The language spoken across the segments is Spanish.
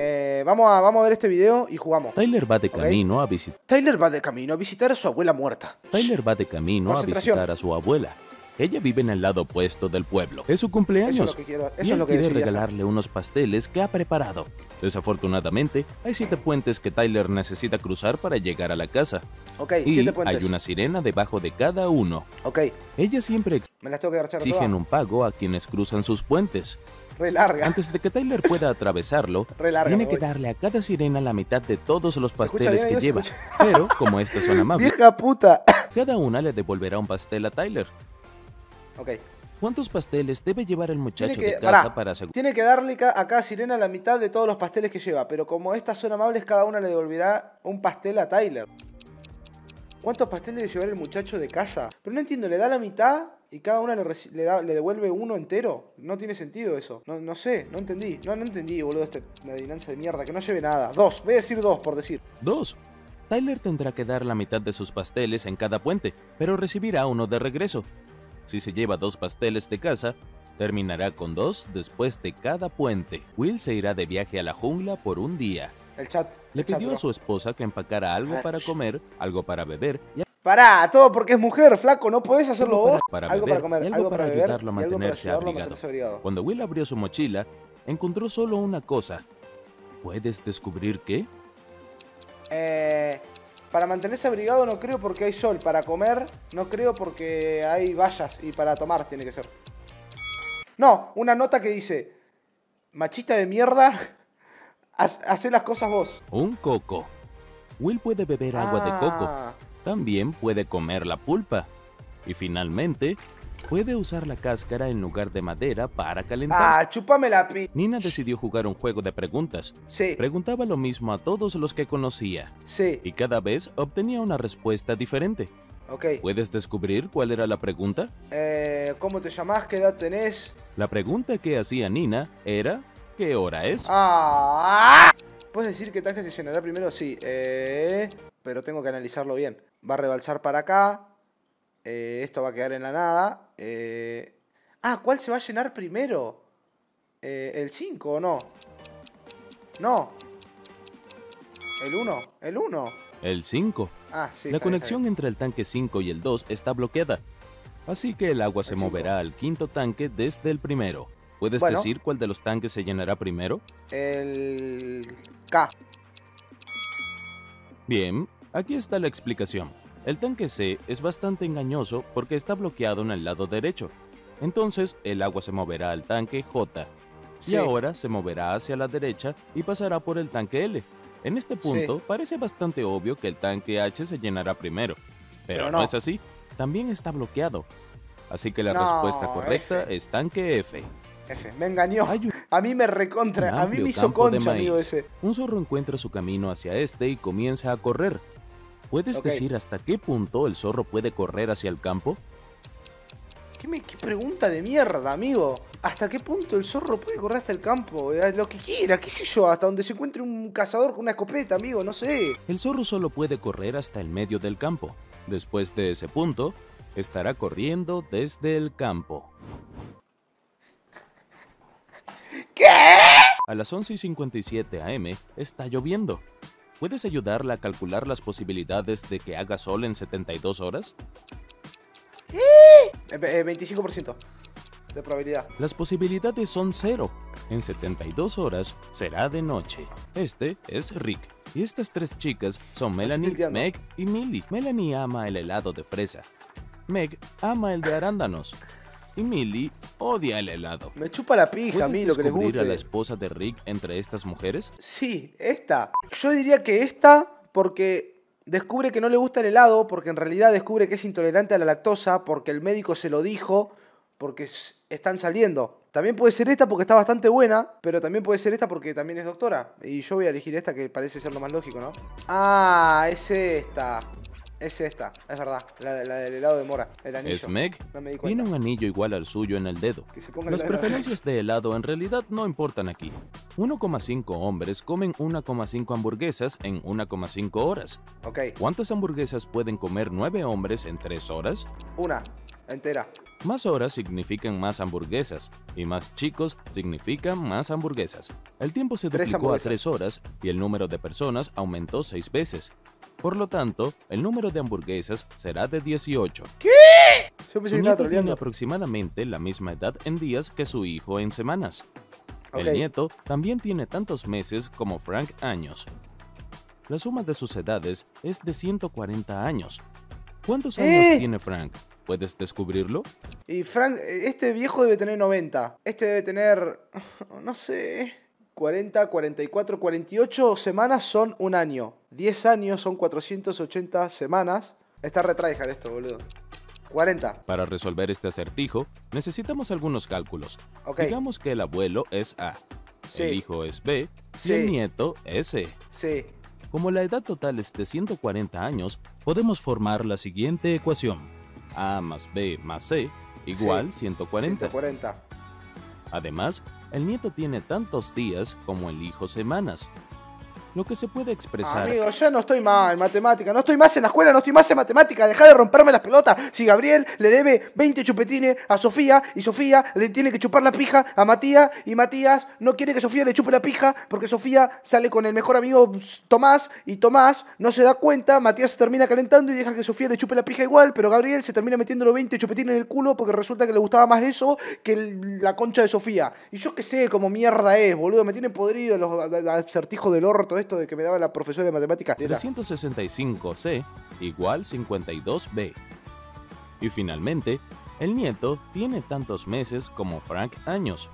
Vamos a ver este video y jugamos. Tyler va de camino a visitar. Tyler va de camino a visitar a su abuela muerta. Tyler va de camino a visitar a su abuela. Ella vive en el lado opuesto del pueblo. Es su cumpleaños. Eso es lo que quiero. Eso y es lo que quiere decidí regalarle hacer. unos pasteles que ha preparado. Desafortunadamente, hay 7 puentes que Tyler necesita cruzar para llegar a la casa. Ok, Y 7 puentes. hay una sirena debajo de cada uno. Ok, Ella siempre me las tengo que agachar exigen todas. un pago a quienes cruzan sus puentes. Re larga. Antes de que Tyler pueda atravesarlo, Re larga, tiene me que voy. darle a cada sirena la mitad de todos los ¿Se escucha pasteles bien? que ¿Se lleva. escucha? Pero, como estas son amables, Vieja puta. cada una le devolverá un pastel a Tyler. Ok. ¿Cuántos pasteles debe llevar el muchacho Tiene que, de casa pará, para asegurar? tiene que darle a cada sirena la mitad de todos los pasteles que lleva, pero como estas son amables, cada una le devolverá un pastel a Tyler. ¿Cuántos pasteles debe llevar el muchacho de casa? Pero no entiendo, ¿le da la mitad y cada una le devuelve uno entero? No tiene sentido eso. No sé, no entendí. No entendí, boludo, una adivinanza de mierda, que no lleve nada. 2, voy a decir 2 por decir. 2. Tyler tendrá que dar la mitad de sus pasteles en cada puente, pero recibirá uno de regreso. Si se lleva 2 pasteles de casa, terminará con 2 después de cada puente. Will se irá de viaje a la jungla por un día. El chat. Le el chat, pidió bro. a su esposa que empacara algo para comer, algo para beber y Pará, todo porque es mujer, flaco, no podés hacerlo vos. para Algo beber para comer, y algo algo para beber ayudarlo a y algo para mantenerse ayudarlo a abrigado. mantenerse abrigado. Cuando Will abrió su mochila, encontró solo una cosa. ¿Puedes descubrir qué? Para mantenerse abrigado no creo porque hay sol. Para comer no creo porque hay vallas. Y para tomar tiene que ser. No, una nota que dice: machista de mierda, hacé las cosas vos. Un coco. Will puede beber agua de coco. También puede comer la pulpa. Y finalmente, puede usar la cáscara en lugar de madera para calentarse. Chúpame la pi... Nina decidió jugar un juego de preguntas. Sí, Preguntaba lo mismo a todos los que conocía. sí, Y cada vez obtenía una respuesta diferente. ok. ¿Puedes descubrir cuál era la pregunta? ¿Cómo te llamás? ¿Qué edad tenés? La pregunta que hacía Nina era ¿qué hora es? ¿Puedes decir que tanque se llenará primero? Sí, pero tengo que analizarlo bien. Va a rebalsar para acá. Esto va a quedar en la nada. ¿Cuál se va a llenar primero? ¿El 5 o no? No. ¿El 1? ¿El 1? El 5. Sí. La está bien, conexión entre el tanque 5 y el 2 está bloqueada. Así que el agua se El 5. moverá al quinto tanque desde el primero. ¿Puedes Bueno. decir cuál de los tanques se llenará primero? El K. Bien, aquí está la explicación. El tanque C es bastante engañoso porque está bloqueado en el lado derecho. Entonces, el agua se moverá al tanque J. Sí. Y ahora se moverá hacia la derecha y pasará por el tanque L. En este punto, parece bastante obvio que el tanque H se llenará primero. Pero no es así. También está bloqueado. Así que la respuesta correcta es tanque F. F, me engañó. Hay un A mí me recontra, a mí amplio me hizo campo de concha, amigo maíz. ese. Un zorro encuentra su camino hacia este y comienza a correr. ¿Puedes decir hasta qué punto el zorro puede correr hacia el campo? ¿Qué pregunta de mierda, amigo? ¿Hasta qué punto el zorro puede correr hasta el campo? Lo que quiera, qué sé yo, hasta donde se encuentre un cazador con una escopeta, amigo, no sé. El zorro solo puede correr hasta el medio del campo. Después de ese punto, estará corriendo desde el campo. ¿Qué? A las 11:57 am está lloviendo. ¿Puedes ayudarla a calcular las posibilidades de que haga sol en 72 horas? 25% de probabilidad. Las posibilidades son 0. En 72 horas será de noche. Este es Rick. Y estas 3 chicas son Melanie, tildeando. Meg y Millie. Melanie ama el helado de fresa. Meg ama el de arándanos. Y Millie odia el helado. Me chupa la pija a mí ¿Puedes lo que les descubrir a la guste. esposa de Rick entre estas mujeres? Sí, esta. Yo diría que esta porque descubre que no le gusta el helado, porque en realidad descubre que es intolerante a la lactosa, porque el médico se lo dijo, porque están saliendo. También puede ser esta porque está bastante buena, pero también puede ser esta porque también es doctora. Y yo voy a elegir esta que parece ser lo más lógico, ¿no? Es esta. Es esta, es verdad. La del helado de mora, el anillo. Es Meg. No me di Tiene cuenta. un anillo igual al suyo en el dedo. Que se ponga Las el helado. preferencias de helado en realidad no importan aquí. 1,5 hombres comen 1,5 hamburguesas en 1,5 horas. Ok, ¿Cuántas hamburguesas pueden comer 9 hombres en 3 horas? una. Entera. Más horas significan más hamburguesas, y más chicos significan más hamburguesas. El tiempo se duplicó a 3 horas y el número de personas aumentó 6 veces. Por lo tanto, el número de hamburguesas será de 18. ¿Qué? Su nieto tiene aproximadamente la misma edad en días que su hijo en semanas. El nieto también tiene tantos meses como Frank años. La suma de sus edades es de 140 años. ¿Cuántos años tiene Frank? ¿Puedes descubrirlo? Y Frank, este viejo debe tener 90. Este debe tener, no sé, 40, 44, 48 semanas son un año. 10 años son 480 semanas. Está retryhard esto, boludo. 40. Para resolver este acertijo, necesitamos algunos cálculos. Digamos que el abuelo es A, el hijo es B y el nieto es C. Sí. Como la edad total es de 140 años, podemos formar la siguiente ecuación. A más B más C igual 140. Además, el nieto tiene tantos días como el hijo semanas. Lo que se puede expresar... Amigo, ya no estoy más en matemática, no estoy más en la escuela, no estoy más en matemática, dejá de romperme las pelotas. Si Gabriel le debe 20 chupetines a Sofía y Sofía le tiene que chupar la pija a Matías y Matías no quiere que Sofía le chupe la pija porque Sofía sale con el mejor amigo Tomás y Tomás no se da cuenta, Matías se termina calentando y deja que Sofía le chupe la pija igual, pero Gabriel se termina metiendo los 20 chupetines en el culo porque resulta que le gustaba más eso que la concha de Sofía. Y yo qué sé cómo mierda es, boludo, me tienen podrido los acertijos del orto esto de que me daba la profesora de matemáticas. 365C igual 52B. Y finalmente, el nieto tiene tantos meses como Frank años.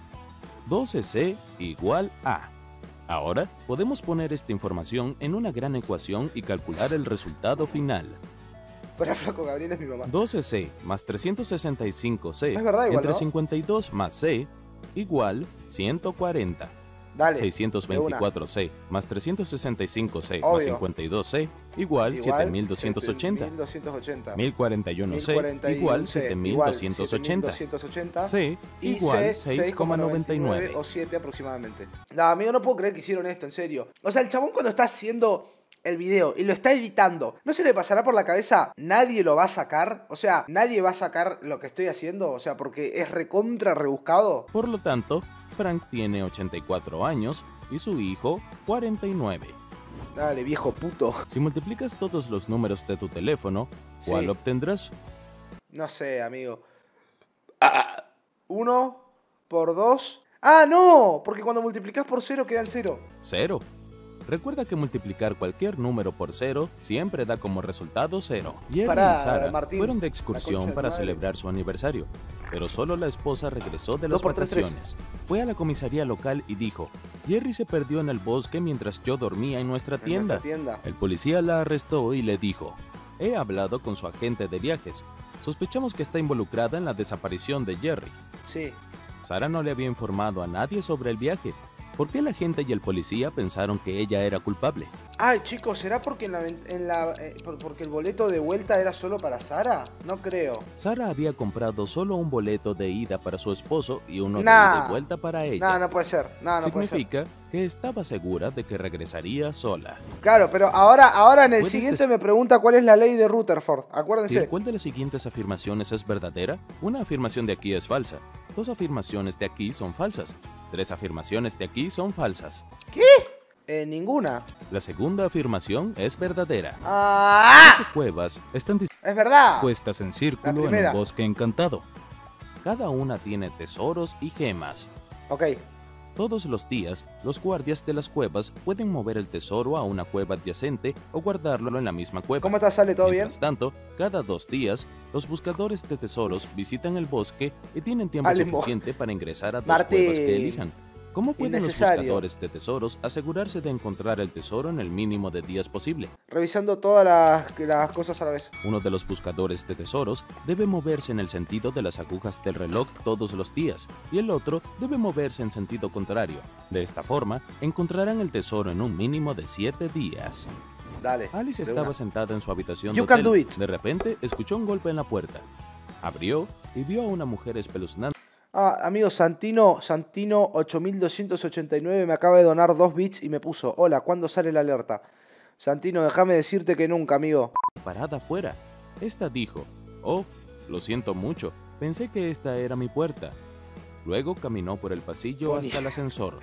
12C igual A. Ahora podemos poner esta información en una gran ecuación y calcular el resultado final. Pero flaco, Gabriel es mi mamá. 12C más 365C es verdad, igual, entre ¿no? 52 más C igual 140. Dale, 624C más 365C obvio. más 52C igual 7280. 1041C igual 7280. C igual 6,99 o 7 aproximadamente. No, amigo, no puedo creer que hicieron esto, en serio. O sea, el chabón cuando está haciendo el video y lo está editando, ¿no se le pasará por la cabeza nadie lo va a sacar? O sea, nadie va a sacar lo que estoy haciendo, o sea, porque es recontra rebuscado. Por lo tanto, Frank tiene 84 años y su hijo 49. Dale, viejo puto. Si multiplicas todos los números de tu teléfono, ¿cuál obtendrás? No sé, amigo. 1 por 2. ¡Ah, no! Porque cuando multiplicas por 0 queda en 0. 0. Recuerda que multiplicar cualquier número por 0 siempre da como resultado 0. Jerry y Sara fueron de excursión para celebrar su aniversario, pero solo la esposa regresó de las vacaciones. Fue a la comisaría local y dijo: Jerry se perdió en el bosque mientras yo dormía en nuestra tienda. El policía la arrestó y le dijo: he hablado con su agente de viajes. Sospechamos que está involucrada en la desaparición de Jerry. Sí. Sara no le había informado a nadie sobre el viaje. ¿Por qué la gente y el policía pensaron que ella era culpable? Ay, chicos, ¿será porque porque el boleto de vuelta era solo para Sara? No creo. Sara había comprado solo un boleto de ida para su esposo y uno de ida y vuelta para ella. No puede ser. Significa que estaba segura de que regresaría sola. Claro, pero ahora en el siguiente me pregunta cuál es la ley de Rutherford. Acuérdense. ¿Y cuál de las siguientes afirmaciones es verdadera? Una afirmación de aquí es falsa. 2 afirmaciones de aquí son falsas. 3 afirmaciones de aquí son falsas. ¿Qué? Ninguna. La segunda afirmación es verdadera. ¡Ah! 12 cuevas están dispuestas en círculo en un bosque encantado. Cada una tiene tesoros y gemas. Ok. Todos los días, los guardias de las cuevas pueden mover el tesoro a una cueva adyacente o guardarlo en la misma cueva. ¿Cómo está? ¿Sale todo bien? Mientras tanto, cada 2 días, los buscadores de tesoros visitan el bosque y tienen tiempo suficiente para ingresar a 2 cuevas que elijan. ¿Cómo pueden los buscadores de tesoros asegurarse de encontrar el tesoro en el mínimo de días posible? Revisando todas las cosas a la vez. Uno de los buscadores de tesoros debe moverse en el sentido de las agujas del reloj todos los días, y el otro debe moverse en sentido contrario. De esta forma, encontrarán el tesoro en un mínimo de 7 días. Dale. Alice estaba sentada en su habitación de hotel. De repente, escuchó un golpe en la puerta. Abrió y vio a una mujer espeluznante. Amigo, Santino 8289 me acaba de donar 2 bits y me puso: hola, ¿cuándo sale la alerta? Santino, déjame decirte que nunca, amigo. Parada afuera. Esta dijo: oh, Lo siento mucho, pensé que esta era mi puerta. Luego caminó por el pasillo hasta el ascensor.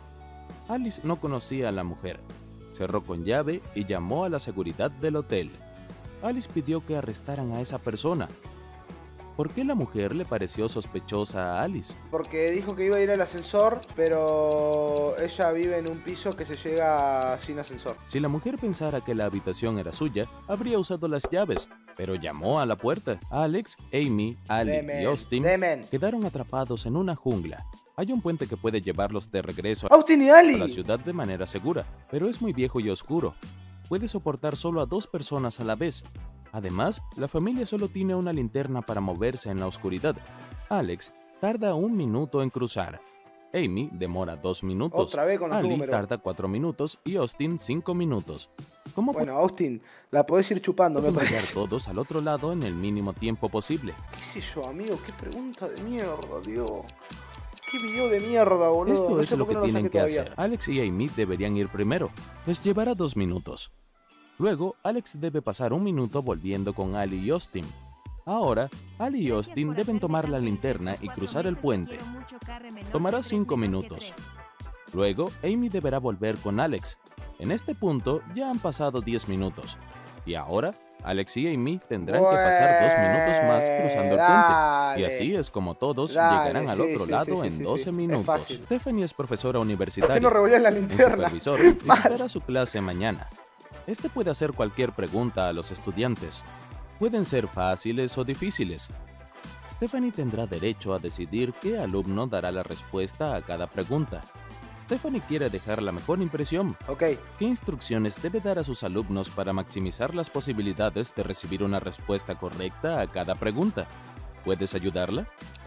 Alice no conocía a la mujer. Cerró con llave y llamó a la seguridad del hotel. Alice pidió que arrestaran a esa persona. ¿Por qué la mujer le pareció sospechosa a Alice? Porque dijo que iba a ir al ascensor, pero ella vive en un piso que se llega sin ascensor. Si la mujer pensara que la habitación era suya, habría usado las llaves, pero llamó a la puerta. Alex, Amy, Ali y Austin quedaron atrapados en una jungla. Hay un puente que puede llevarlos de regreso Austin y Ali a la ciudad de manera segura, pero es muy viejo y oscuro. Puede soportar solo a 2 personas a la vez. Además, la familia solo tiene una linterna para moverse en la oscuridad. Alex tarda 1 minuto en cruzar. Amy demora 2 minutos. Otra vez con los Ali números. tarda 4 minutos y Austin 5 minutos. ¿Cómo Bueno, Austin, la podés ir chupando, me pueden llegar parece. todos al otro lado en el mínimo tiempo posible? ¿Qué sé yo, amigo? Qué pregunta de mierda, Dios. Qué video de mierda, boludo. Esto No es sé lo por que qué no tienen saqué que todavía. hacer. Alex y Amy deberían ir primero. Les llevará 2 minutos. Luego, Alex debe pasar 1 minuto volviendo con Ali y Austin. Ahora, Ali y Austin deben tomar la linterna y cruzar el puente. Tomará 5 minutos. Luego, Amy deberá volver con Alex. En este punto, ya han pasado 10 minutos. Y ahora, Alex y Amy tendrán que pasar 2 minutos más cruzando el puente. Y así es como todos llegarán al otro lado en 12 minutos. Stephanie es profesora universitaria. ¿Por qué no revolvían la Un linterna? supervisor visitará su clase mañana. Este puede hacer cualquier pregunta a los estudiantes. Pueden ser fáciles o difíciles. Stephanie tendrá derecho a decidir qué alumno dará la respuesta a cada pregunta. Stephanie quiere dejar la mejor impresión. Ok. ¿Qué instrucciones debe dar a sus alumnos para maximizar las posibilidades de recibir una respuesta correcta a cada pregunta? ¿Puedes ayudarla?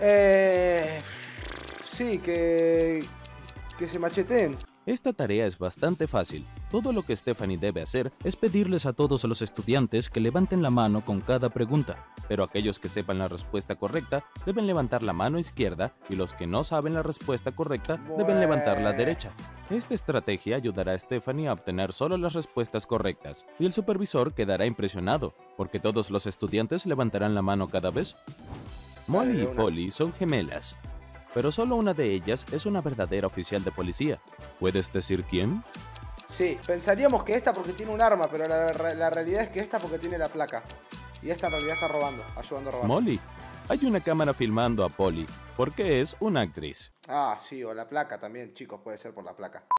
Sí, que se macheteen. Esta tarea es bastante fácil. Todo lo que Stephanie debe hacer es pedirles a todos los estudiantes que levanten la mano con cada pregunta, pero aquellos que sepan la respuesta correcta deben levantar la mano izquierda y los que no saben la respuesta correcta deben levantar la derecha. Esta estrategia ayudará a Stephanie a obtener solo las respuestas correctas y el supervisor quedará impresionado porque todos los estudiantes levantarán la mano cada vez. Molly y Polly son gemelas, pero solo una de ellas es una verdadera oficial de policía. ¿Puedes decir quién? Sí, pensaríamos que esta porque tiene un arma, pero la realidad es que esta porque tiene la placa. Y esta en realidad está robando, ayudando a robar. Molly. Hay una cámara filmando a Polly, porque es una actriz. Ah, sí, o la placa también, chicos, puede ser por la placa.